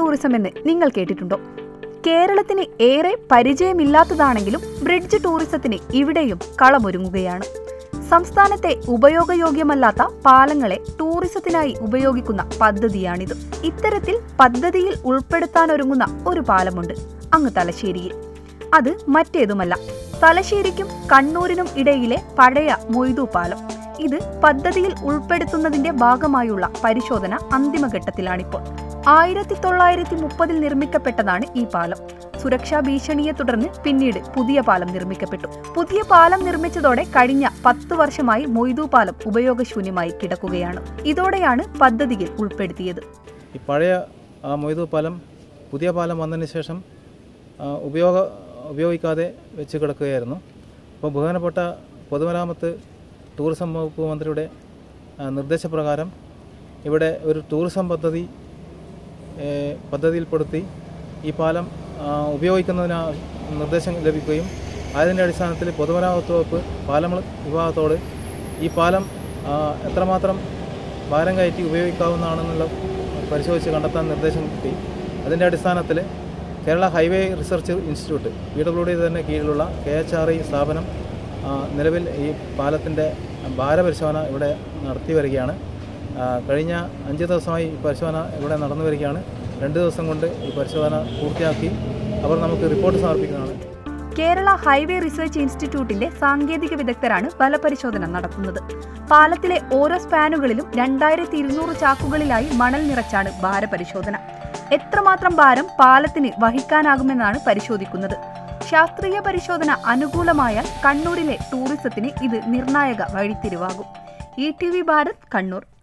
Tourism എന്ന് നിങ്ങൾ കേട്ടിട്ടുണ്ടോ? കേരളത്തിന് ഏറെ പരിചയമില്ലാത്തതാണെങ്കിലും ബ്രിഡ്ജ് ടൂറിസത്തിന് ഇവിടെയും കളമൊരുങ്ങുകയാണ്. സംസ്ഥാനത്തെ ഉപയോഗയോഗ്യമല്ലാത്ത പാലങ്ങളെ ടൂറിസത്തിനായി ഉപയോഗിക്കുന്ന പദ്ധതിയാണിത്. ഇത്തരത്തിൽ പദ്ധതിയിൽ ഉൾപ്പെടുത്താനൊരുങ്ങുന്ന ഒരു പാലമുണ്ട് അങ്ങ് തലശ്ശേരിയിൽ. അത് മറ്റേതുമല്ല, തലശ്ശേരിക്കും കണ്ണൂരിനും ഇടയിലെ പഴയ മൊയ്തു പാലം. ഇത് പദ്ധതിയിൽ ഉൾപ്പെടുത്തുന്നതിന്റെ ഭാഗമായുള്ള പരിശോധന അന്തിമഘട്ടത്തിലാണിപ്പോൾ. 1930 നിർമ്മിക്കപ്പെട്ടതാണ് ഈ പാലം. സുരക്ഷാ ഭീഷണിയെ തുടർന്ന് പിന്നീട് പുതിയ പാലം നിർമ്മിക്കപ്പെട്ടു. പുതിയ പാലം നിർമ്മിച്ചതോടെ കഴിഞ്ഞ 10 വർഷമായി മൊയ്തു പാലം ഉപയോഗശൂന്യമായി കിടക്കുകയാണ്. ഇതോടെയാണ് പദ്ധതിയിൽ ഉൾപ്പെടുത്തിയത്. ഈ പഴയ മൊയ്തു പാലം പുതിയ പാലം വന്നതിന് ശേഷം ഉപയോഗിക്കാതെ വെച്ച് കിടക്കുകയായിരുന്നു. അപ്പോൾ ബഹുമാനപ്പെട്ട പൊതുമരാമത്ത് ടൂറിസം വകുപ്പ് മന്ത്രിയുടെ നിർദ്ദേശപ്രകാരം ഇവിടെ ഒരു ടൂറിസം പദ്ധതിയിൽപ്പെടുത്തി ഈ പാലം ഉപയോഗിക്കുന്നതിന് നിർദ്ദേശം ലഭിക്കുകയും അതിൻ്റെ അടിസ്ഥാനത്തിൽ പൊതുമരാമത്ത് വകുപ്പ് പാലങ്ങൾ വിഭാഗത്തോട് ഈ പാലം എത്രമാത്രം ഭാരം കയറ്റി ഉപയോഗിക്കാവുന്നതാണെന്നുള്ള പരിശോധിച്ച് കണ്ടെത്താൻ നിർദ്ദേശം കിട്ടി. അതിൻ്റെ അടിസ്ഥാനത്തിൽ Kerala highway research institute PWD തന്നെ കീഴിലുള്ള KHRI സ്ഥാപനം നിലവിൽ ഈ പാലത്തിൻ്റെ ഭാരപരിശോധന ഇവിടെ നടത്തി വരികയാണ്. കഴിഞ്ഞ 5 ദിവസമായി ഈ പരിശോധന ഇവിടെ നടന്നു വരികയാണ്. 2 ദിവസം കൊണ്ട് ഈ പരിശോധന പൂർത്തിയാക്കി അവർ നമുക്ക് റിപ്പോർട്ട് സമർപ്പിക്കുന്നതാണ്. കേരള ഹൈവേ റിസർച്ച് ഇൻസ്റ്റിറ്റ്യൂട്ടിന്റെ സാങ്കേതിക വിദഗ്ധരാണ് ബലപരിശോധന നടത്തുന്നത്. പാലത്തിലെ ഓരോ സ്പാനുകളിലും 2200 ചാക്കുകളിലായി മണൽ നിറച്ചാണ് ഭാരപരിശോധന. എത്രമാത്രം ഭാരം പാലത്തിന് വഹിക്കാനാകുമെന്നാണ് പരിശോധിക്കുന്നത്. ശാസ്ത്രീയ പരിശോധന അനുകൂലമായാൽ കണ്ണൂരിലെ ടൂറിസത്തിന് ഇത് നിർണായക വഴിത്തിരിവാകും. ETV ഭാരത്, കണ്ണൂർ.